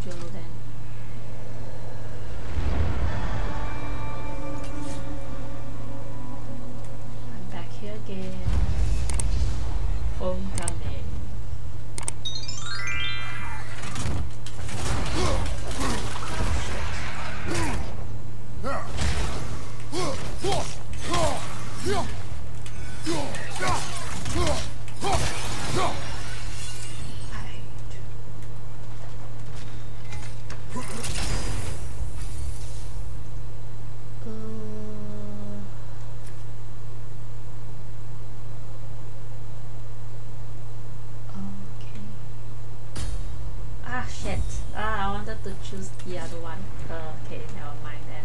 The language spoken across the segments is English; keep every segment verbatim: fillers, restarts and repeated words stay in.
go then. I'm back here again. Homecoming. To choose the other one. Uh, okay, never mind then.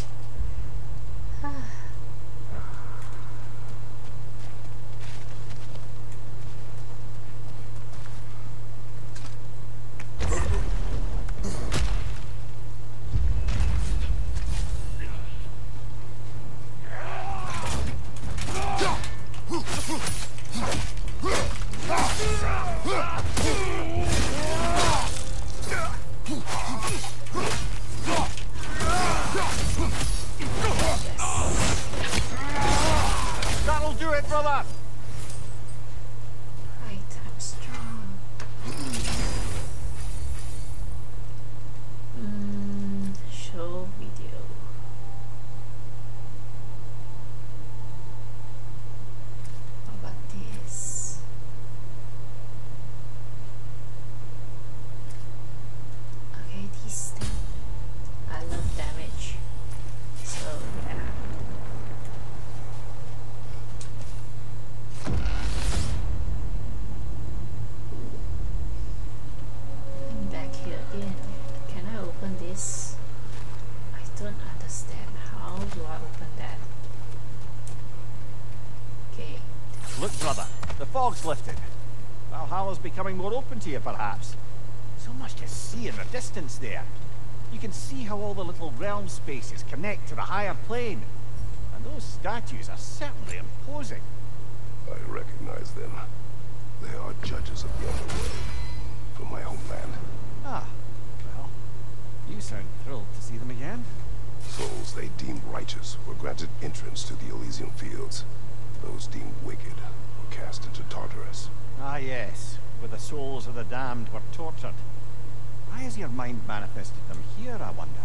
Lifted. Valhalla's becoming more open to you, perhaps. So much to see in the distance there. You can see how all the little realm spaces connect to the higher plane. And those statues are certainly imposing. I recognize them. They are judges of the underworld. From my homeland. Ah, well, you sound thrilled to see them again. Souls they deemed righteous were granted entrance to the Elysian fields. Those deemed wicked cast into Tartarus. Ah yes, where the souls of the damned were tortured. Why has your mind manifested them here, I wonder?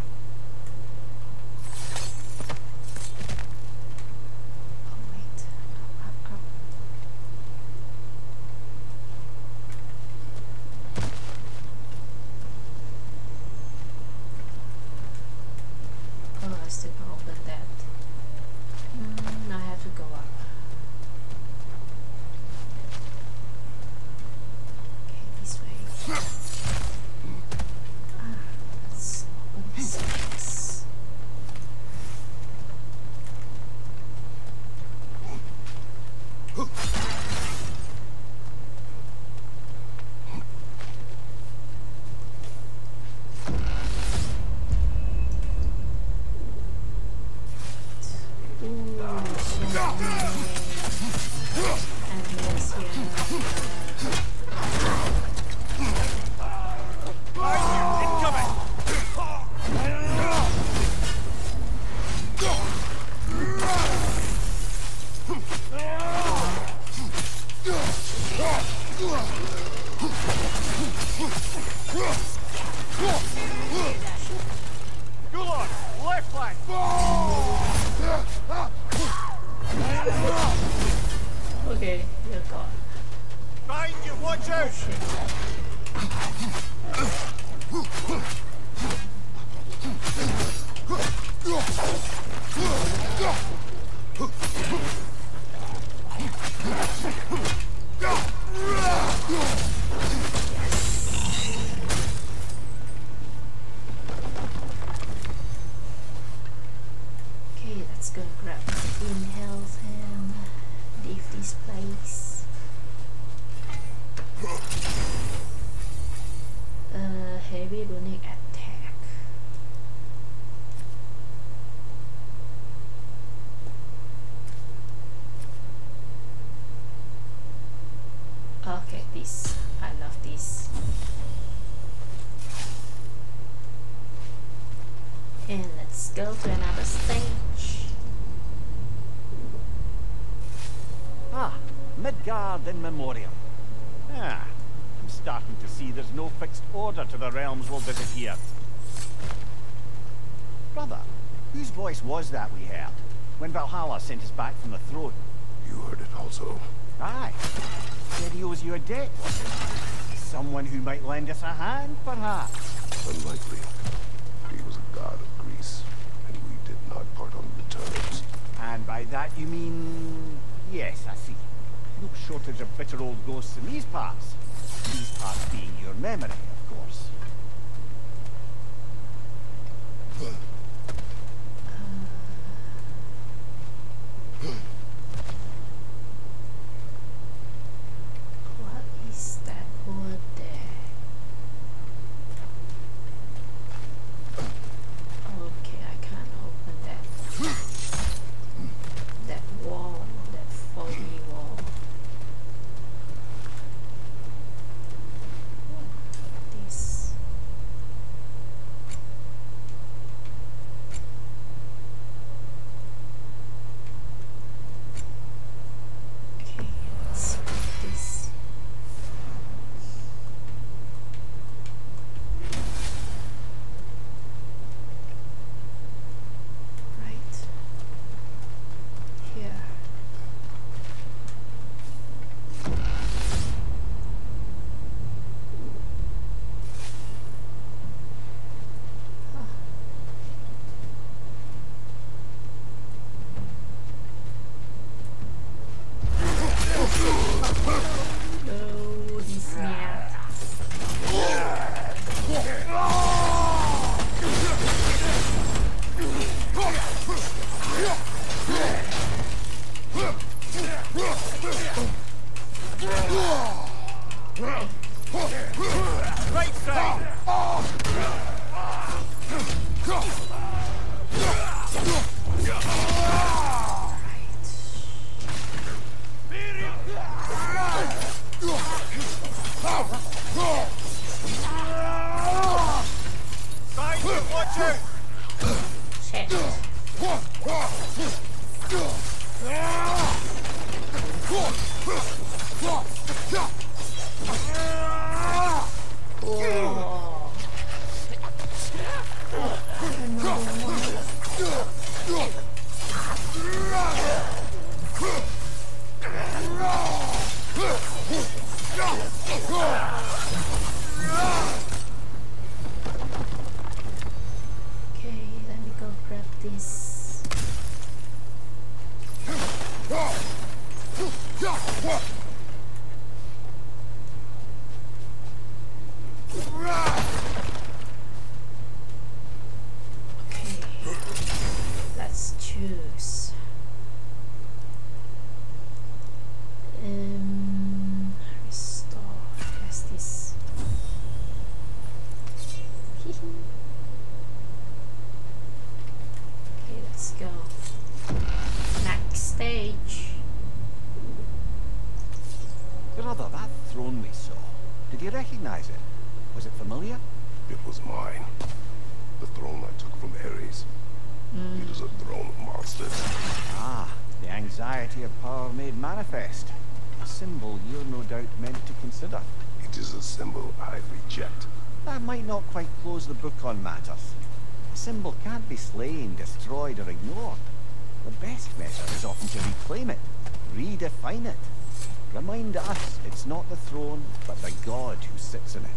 Oh wait. Up, up, up. Oh, I still can't open that. Mm, I have to go up. Okay, you're gone. Behind you, watch out! Okay, let's go grab my green health and leave this place. Uh, heavy runic attack. go to another stage. Ah, Midgard in Memoriam. Ah, I'm starting to see there's no fixed order to the realms we'll visit here. Brother, whose voice was that we heard when Valhalla sent us back from the throne? You heard it also. Aye. Said he owes you a debt, was it? Someone who might lend us a hand, perhaps? Unlikely. He was a god of Greece, and we did not part on good terms. And by that you mean... Yes, I see. No shortage of bitter old ghosts in these parts. These parts being your memory, of course. What is that word there? Okay, I can't open that. That wall, that foggy wall. This. Okay, let's put this. Right here. Huh. No, he's mad. Right side! Side, watch out! Shit. Whoa. Another one. Okay, let me go grab this. Okay, let's choose. Um, restore. Where's this? Okay, let's go. Next stage. Brother, that throne we saw, did you recognize it? Was it familiar? It was mine. The throne I took from Ares. It is a throne of monsters. Ah, the anxiety of power made manifest. A symbol you're no doubt meant to consider. It is a symbol I reject. That might not quite close the book on matters. A symbol can't be slain, destroyed, or ignored. The best measure is often to reclaim it, redefine it. Remind us it's not the throne, but the god who sits in it.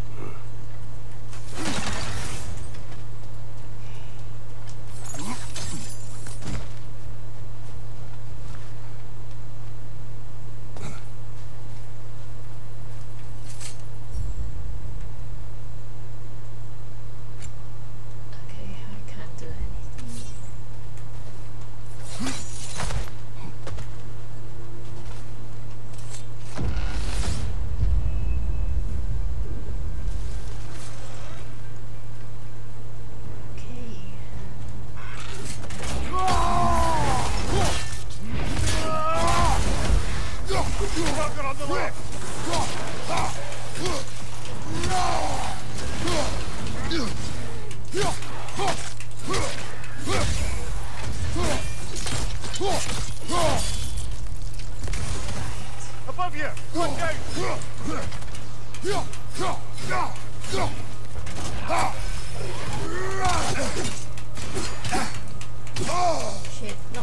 Okay, I can't do anything. Shit, no.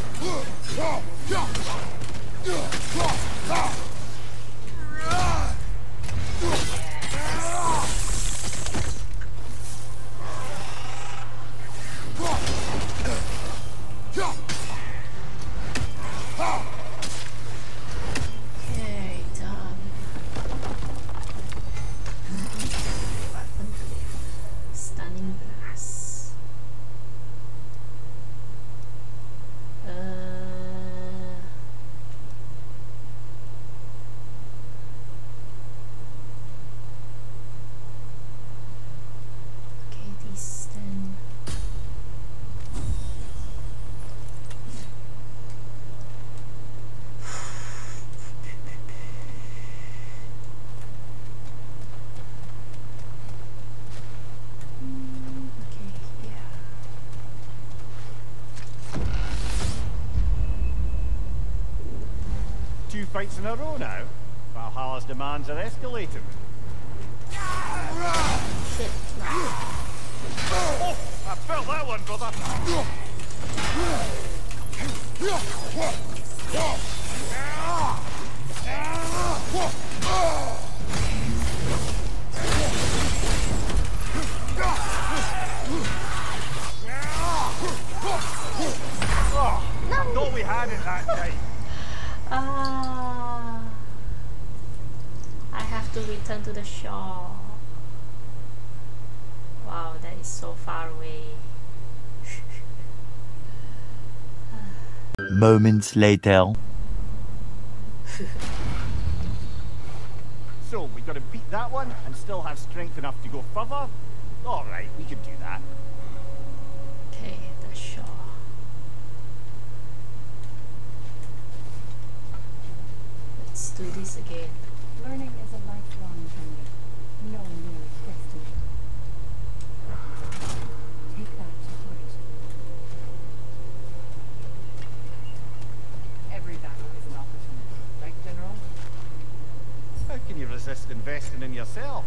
Okay, done. Weapon cliff. Stunning blast. Uh, okay, these then. Mm, okay, yeah. Two fights in a row now. Valhalla's demands are escalating. Shit, no. Oh, I felt that one, brother. Oh, No. thought we had it that time. Ah, I have to return to the shore. Wow, that is so far away. Moments later. So, we gotta beat that one and still have strength enough to go further? Alright, we can do that. Okay, the shore. Let's do this again. Learning is a lifelong journey. No one knows destiny. Take that to heart. Every battle is an opportunity, right, General? How can you resist investing in yourself?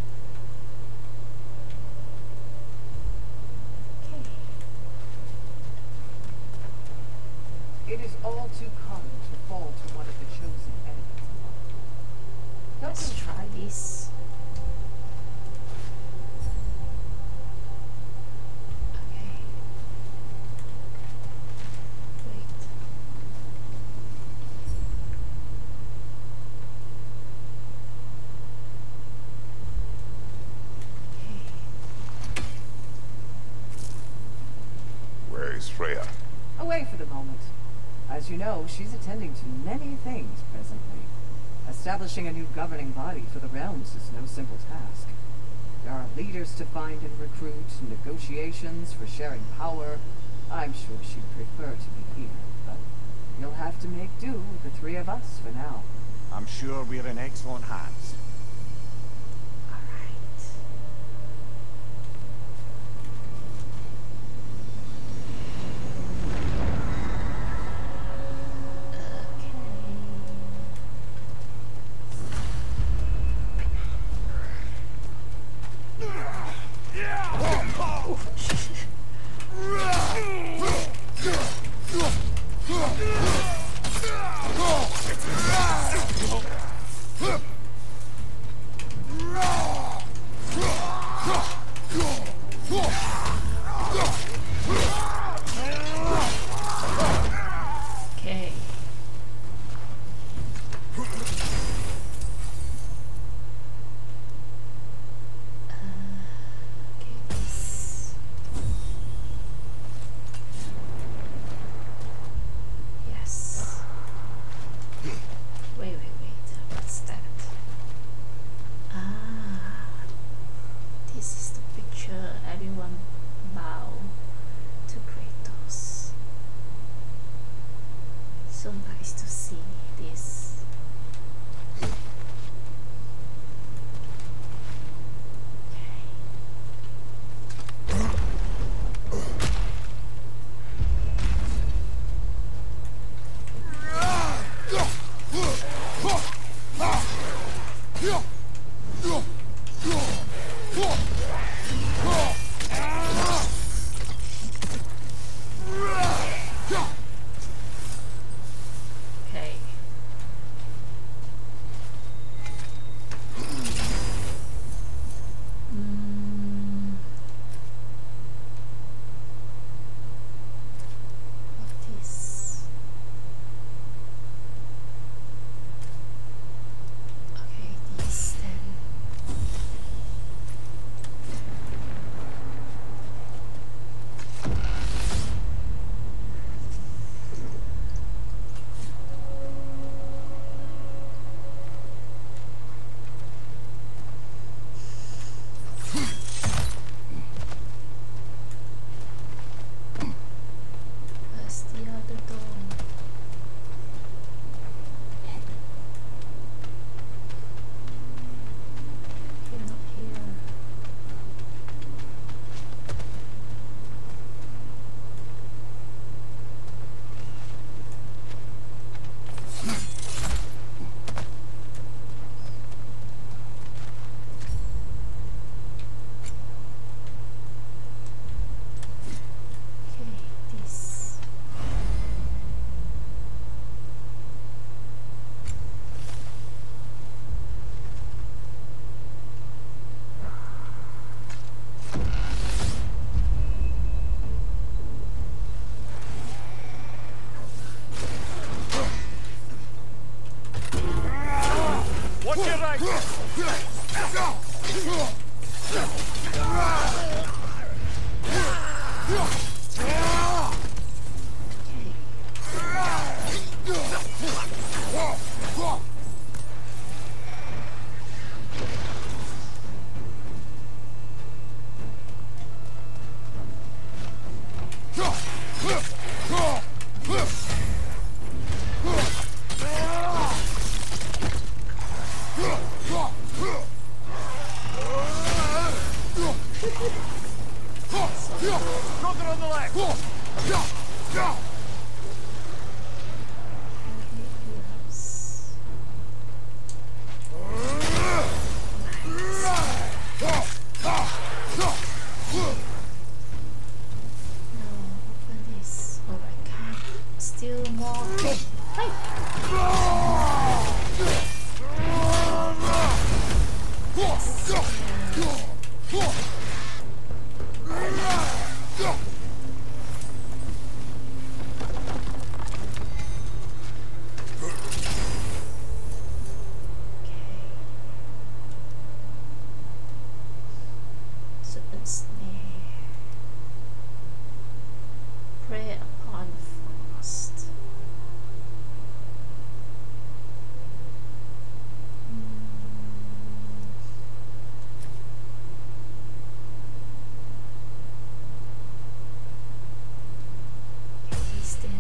Okay. It is all too common to fall to one of the chosen enemies of our time. Let's try this. Okay. Wait. Okay. Where is Freya? Away for the moment. As you know, she's attending to many things presently. Establishing a new governing body for the realms is no simple task. There are leaders to find and recruit, negotiations for sharing power. I'm sure she'd prefer to be here, but you'll have to make do with the three of us for now. I'm sure we're in excellent hands. Alright. Okay. Mm. What is? Okay, these then. Where's the other door? Okay, not here. Okay, this. Watch your right! Okay. Roger on the left! Yes. No, open this. Oh, I can't. Still more. Hey! So it's me. Prey upon frost. Okay, he's then.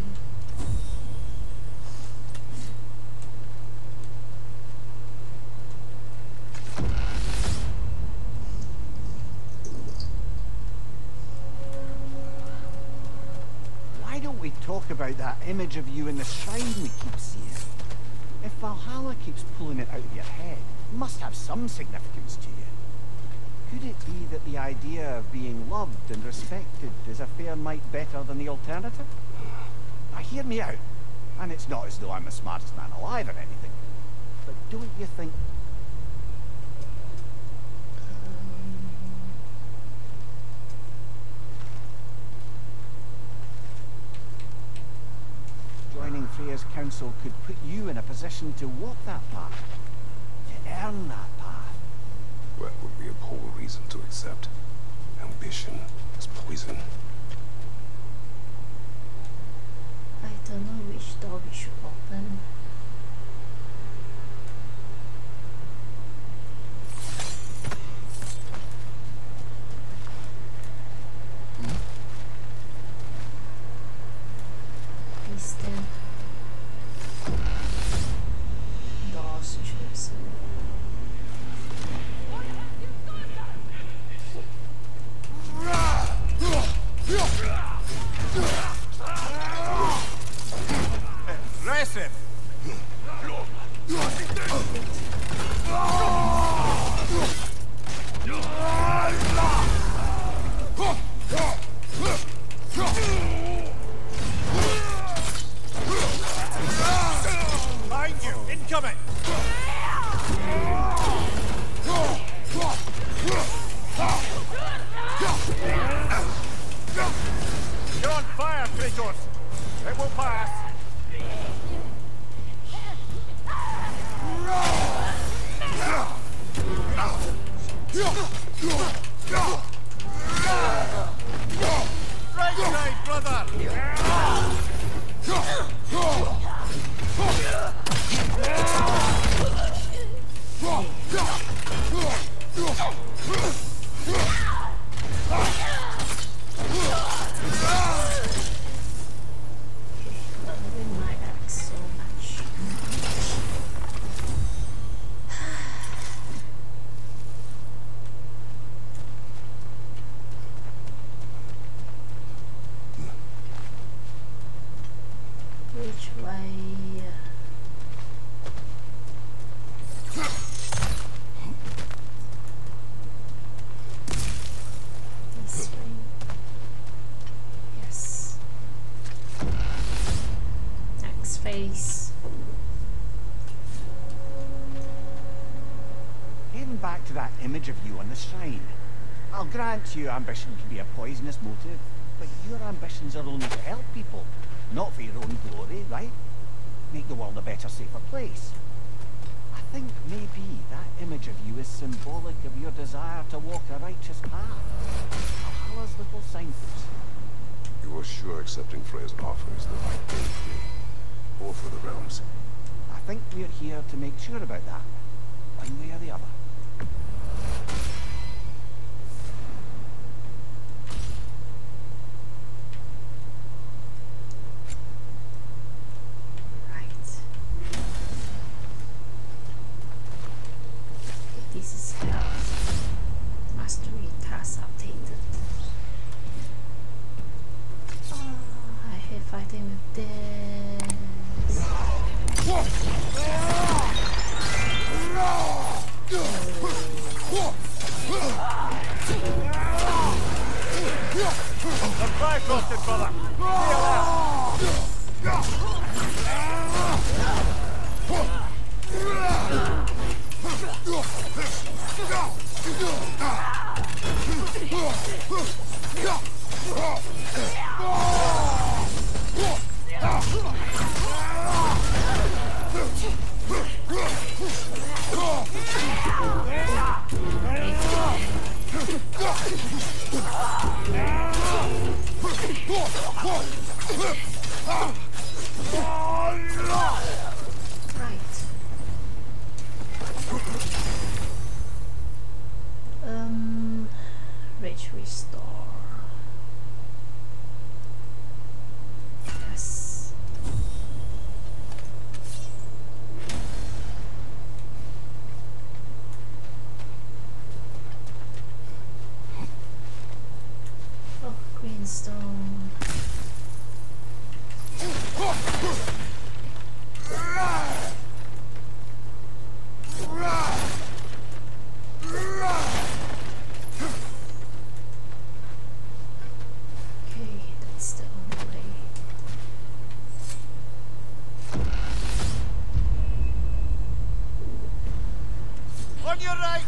Why don't we talk about that image of you in the shrine we keep seeing? If Valhalla keeps pulling it out of your head, it must have some significance to you. Could it be that the idea of being loved and respected is a fair mite better than the alternative? Now hear me out, and it's not as though I'm the smartest man alive or anything, but don't you think... Joining Freya's council could put you in a position to walk that path, to earn that path. That would be a poor reason to accept. Ambition is poison. I don't know which door we should open. Is there doors chosen? Impressive! Right side, brother! Loving my axe so much. Which way? This way. Yes. Next phase. Heading back to that image of you on the shrine. I'll grant you ambition can be a poisonous motive, but your ambitions are only to help people, not for your own glory, right? Make the world a better, safer place. I think maybe that image of you is symbolic of your desire to walk a righteous path. Valhalla's little signpost. You are sure accepting Freya's offer is the right thing for me? Or for the realms? I think we're here to make sure about that, one way or the other. Right. This is health. Mastery task updated. Oh, I hate fighting with this. The fry frosted, brother! Right. Um, rage restore. Yes. Oh, green stone. Okay, that's the only way. On your right!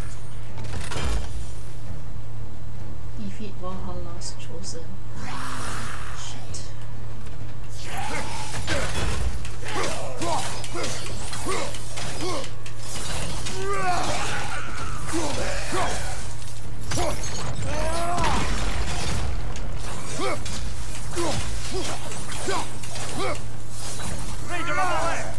Defeat Valhalla's chosen. Shit. Raider on the left!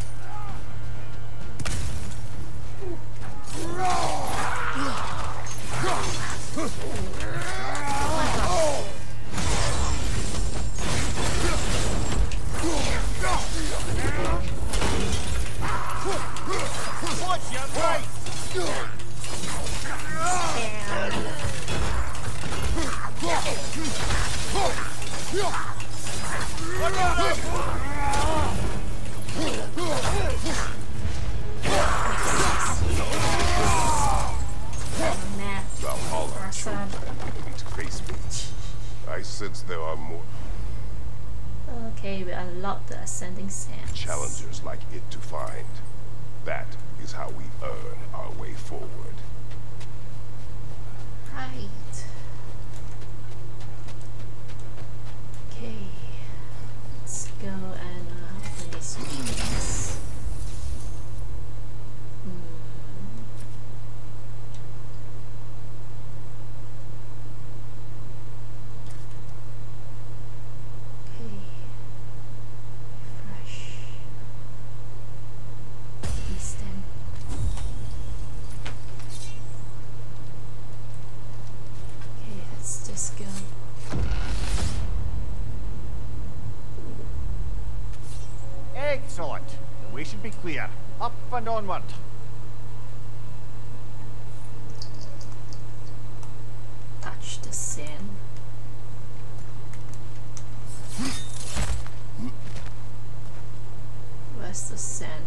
Watch your right! On your left! Map. Valhalla Garcia. choked to face me. I sense there are more Okay, we unlock the ascending sands. challengers like it to find. That is how we earn our way forward. Right. Okay. Let's go and uh, open these windows. Hmm. let's go. Excellent. The way should be clear. Up and onward. Touch the sand. Where's the sand?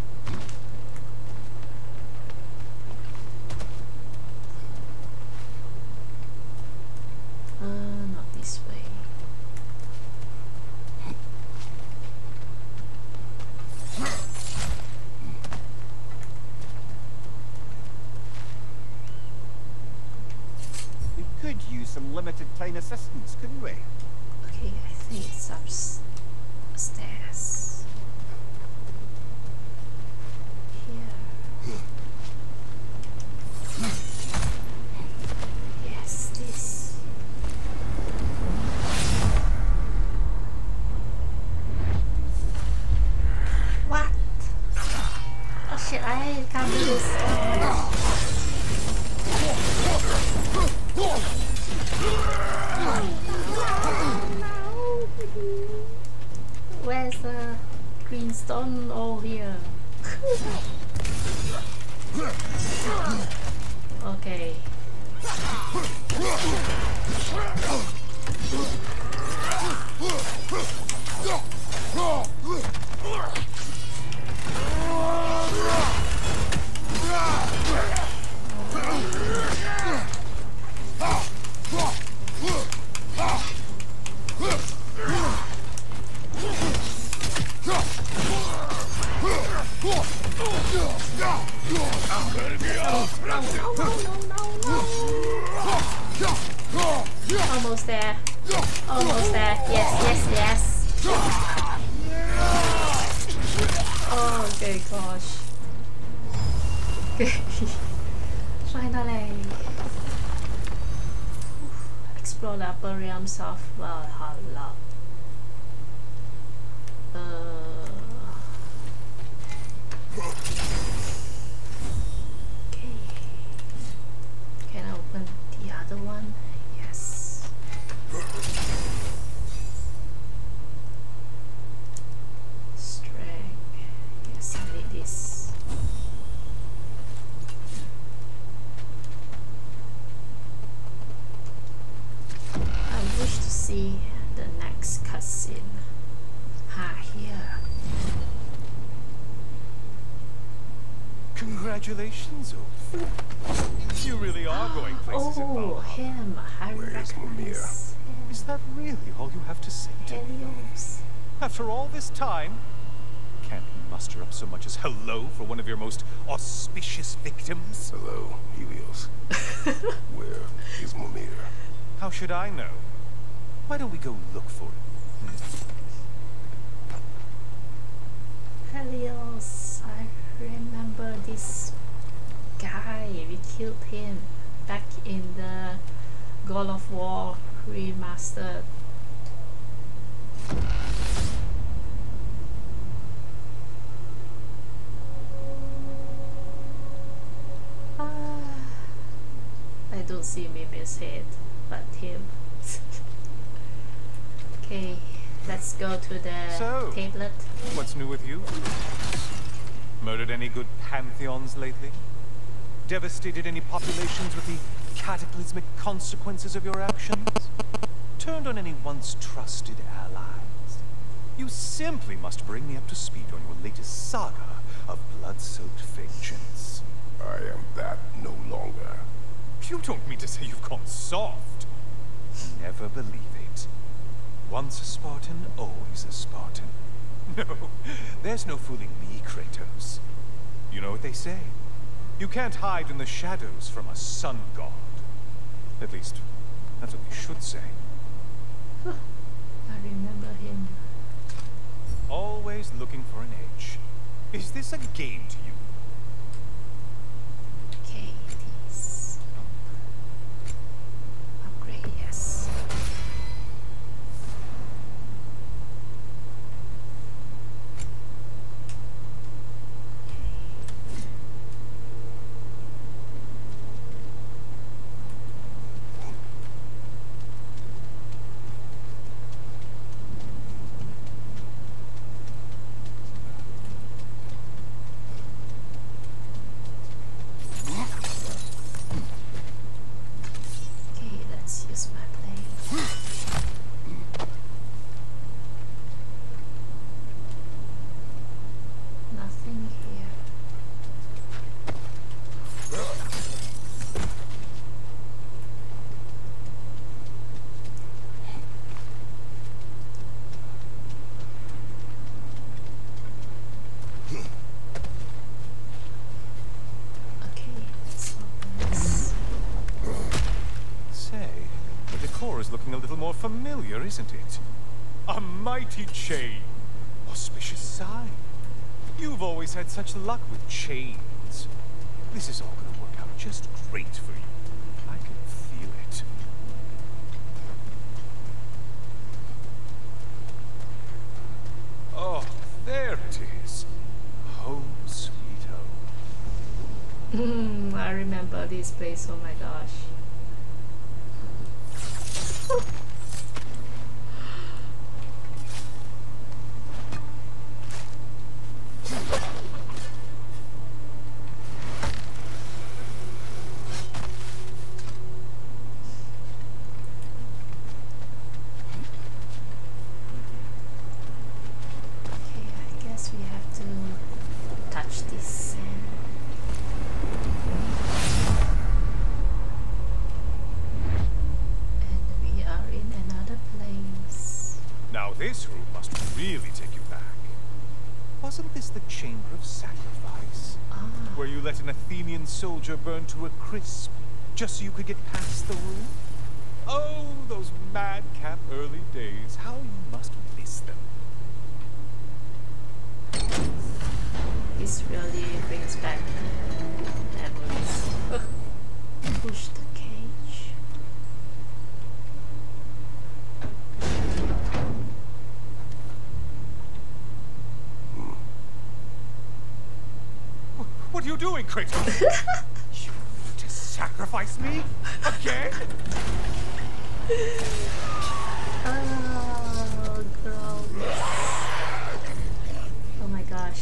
Uh, not this way. We could use some limited time assistance, couldn't we? Okay, I think it's upstairs. Here. Yes, this. What? Oh shit, I can't do this. Where's the green stone? Oh, here. Okay. Almost there. Almost there. Yes, yes, yes. Oh, good gosh. Finally. Explore the upper realms of Valhalla. Uh, okay. Can I open the other one? Yes. Strength. Yes, I need this. I wish to see the next cutscene. Ah, here. Congratulations, Oaf. You really are going places in Oh, Valhalla. him. I Where's recognize him. Is that really all you have to say to me? Helios. After all this time, can't muster up so much as hello for one of your most auspicious victims? Hello, Helios. Where is Mimir? How should I know? Why don't we go look for it? Helios. I remember this guy. We killed him back in the God of War remastered. Ah, I don't see Mimir's head, but him. Okay, let's go to the So, tablet. What's new with you? Murdered any good pantheons lately? Devastated any populations with the cataclysmic consequences of your actions? Turned on any once trusted allies? You simply must bring me up to speed on your latest saga of blood-soaked vengeance. I am that no longer. You don't mean to say you've gone soft? Never believe it. Once a Spartan, always a Spartan. No, there's no fooling me, Kratos. You know what they say? You can't hide in the shadows from a sun god. At least, that's what we should say. Huh, I remember him. Always looking for an edge. Is this a game to you? Okay, this. Upgrade, yes. decor is looking a little more familiar, isn't it? A mighty chain. Auspicious sign. You've always had such luck with chains. This is all going to work out just great for you. I can feel it. Oh, there it is. Home sweet home. I remember this place, oh my gosh. This room must really take you back. Wasn't this the Chamber of Sacrifice? Ah. Where you let an Athenian soldier burn to a crisp, just so you could get past the room? Oh, those madcap early days. How you must miss them. This really brings back memories. Push the cage. What are you doing, Kratos? You want to sacrifice me? Again? Oh, gross. Oh my gosh.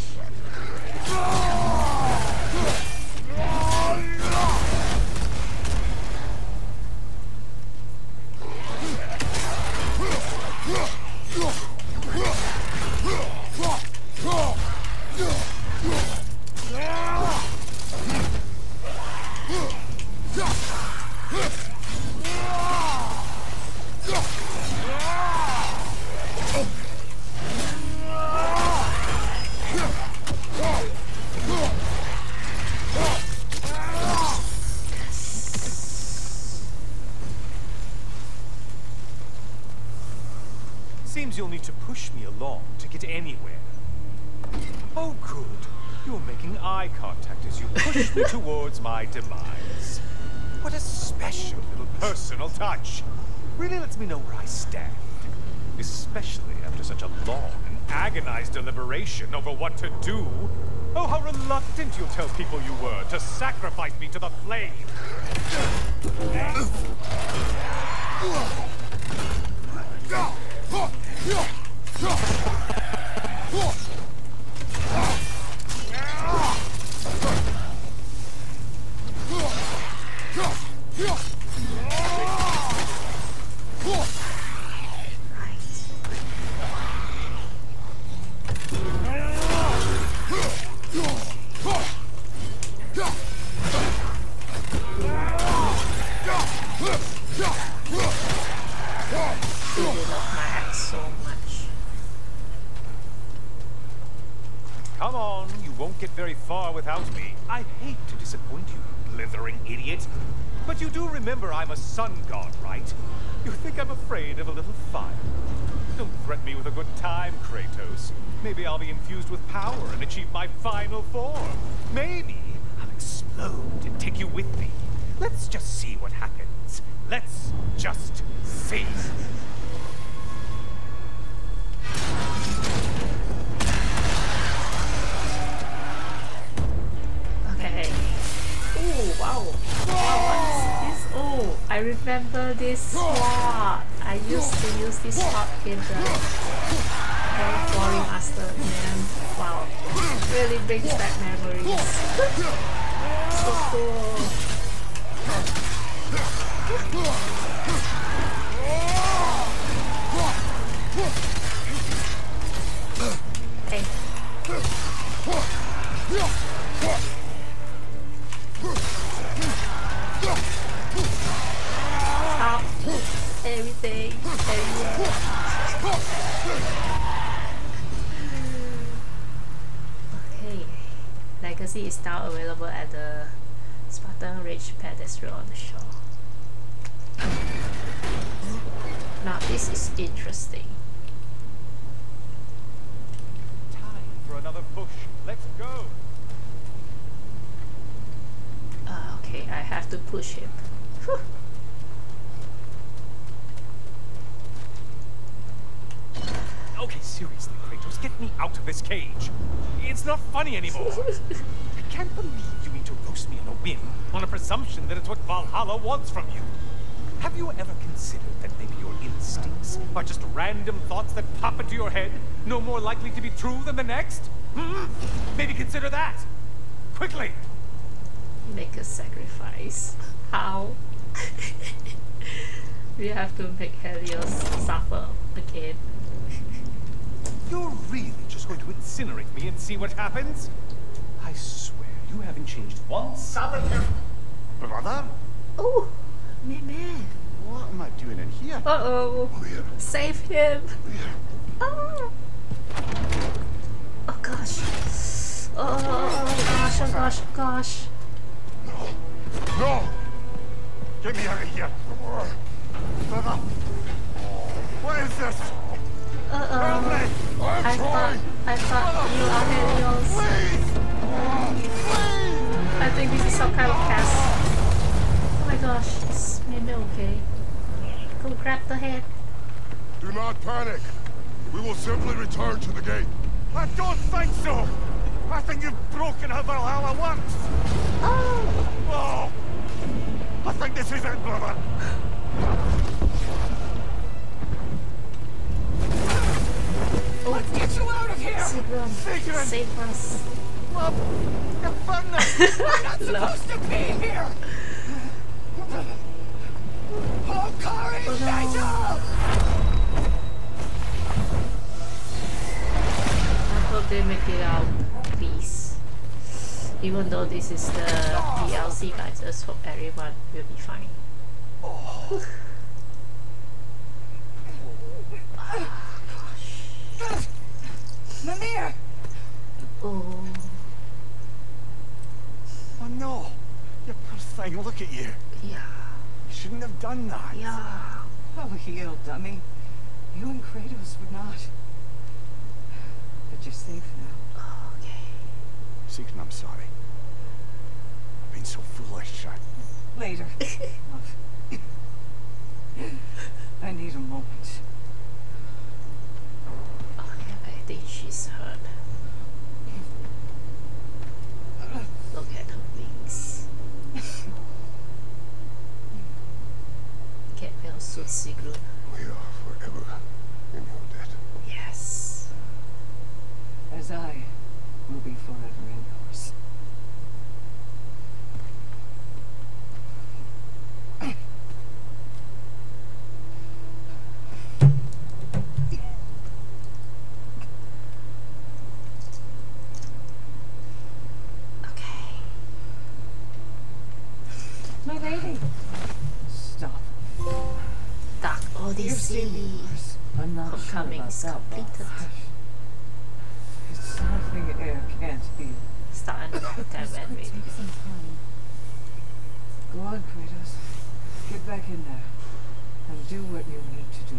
Seems you'll need to push me along to get anywhere. Oh, good. You're making eye contact as you push me towards my demise. What a special little personal touch. Really lets me know where I stand. Especially after such a long and agonized deliberation over what to do. Oh, how reluctant you'll tell people you were to sacrifice me to the flame. Come on, you won't get very far without me. I hate to disappoint you, blithering idiot. But you do remember I'm a sun god, right? You think I'm afraid of a little fire? Don't threaten me with a good time, Kratos. Maybe I'll be infused with power and achieve my final form. Maybe I'll explode and take you with me. Let's just see what happens. Let's just see. Okay. Oh wow. Wow, what is this? Oh, I remember this sword. I used to use this sword in the Glory Master, man. Wow. Really brings back memories. So cool. Hey. Stop everything, everywhere. Okay, Legacy is now available at the Spartan Ridge pedestal on the shore. Now this is interesting. Time for another push. Let's go. Uh, okay, I have to push him. Whew. Okay, seriously, Kratos, get me out of this cage. It's not funny anymore. I can't believe you mean to roast me in a whim on a presumption that it's what Valhalla wants from you. Have you ever considered that maybe your instincts are just random thoughts that pop into your head, no more likely to be true than the next? Hmm? Maybe consider that. Quickly. Make a sacrifice. How? We have to make Helios suffer again. You're really just going to incinerate me and see what happens? I swear, you haven't changed one solid hair. Brother? Oh, me man. What am I doing in here? Uh oh. Leah, Save him. Leah. Oh. Oh gosh. Oh gosh, oh gosh, oh gosh. No. No! Get me out of here! Brother! What is this? Uh Help oh. me! I'm I thought, trying. I thought you are Helios. Please! Please! I think this is some kind of cast. Oh my gosh, is maybe okay. Go grab the head. Do not panic. We will simply return to the gate. I don't think so! I think you've broken how Valhalla works! Oh! Oh! I think this is it, brother! Let's get you out of here! Sigrun, Sigrun! save us. Love! You're furnace! We're not supposed to be here! Oh, courage, Oh, no. Nigel! I hope they make it out, please. Even though this is the D L C, I just hope everyone will be fine. Mimir! Oh, Oh no! You poor thing, look at you! yeah, You shouldn't have done that! yeah. Oh, heal, dummy. You and Kratos would not. But you're safe now. Okay. Sigrun, I'm sorry. I've been so foolish. I... Later, love. I need a moment. Okay, I think she's hurt. Look at her wings. Get well soon, Sigrun. We are forever in your debt. Yes. As I will be forever in yours. Okay. My lady! Stop. Dark You've seen me Odyssey. worse. I'm not Homecoming sure is about that, completed. boss. It's something air can't heal. Start another time when ready. Take some time. Go on, Kratos. Get back in there. And do what you need to do.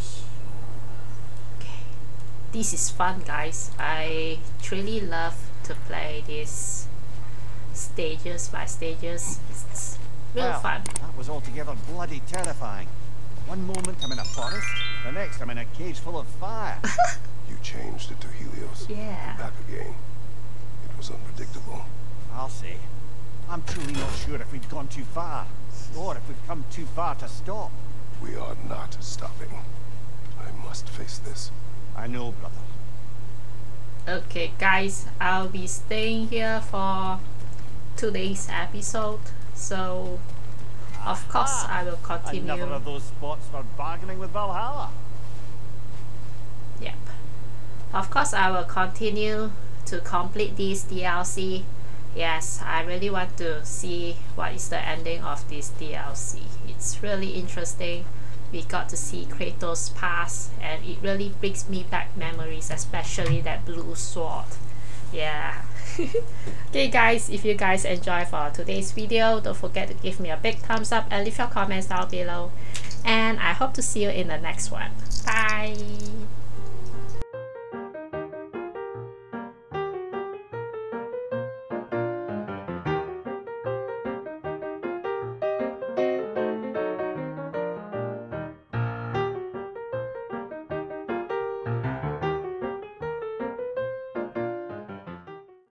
Okay. This is fun, guys. I truly love to play this stages by stages. It's real Well, fun. that was altogether bloody terrifying. One moment I'm in a forest, the next I'm in a cage full of fire. You changed it to Helios. Yeah. Back again. It was unpredictable. I'll say. I'm truly not sure if we'd gone too far, or if we've come too far to stop. We are not stopping. I must face this. I know, brother. Okay, guys, I'll be staying here for today's episode. So, of course, I will continue. Another of those spots for bargaining with Valhalla. Yep. Of course, I will continue to complete this D L C. Yes, I really want to see what is the ending of this D L C. It's really interesting. We got to see Kratos' past, and it really brings me back memories, especially that blue sword. Yeah. Okay guys, if you guys enjoy for today's video, don't forget to give me a big thumbs up and leave your comments down below. and I hope to see you in the next one. Bye.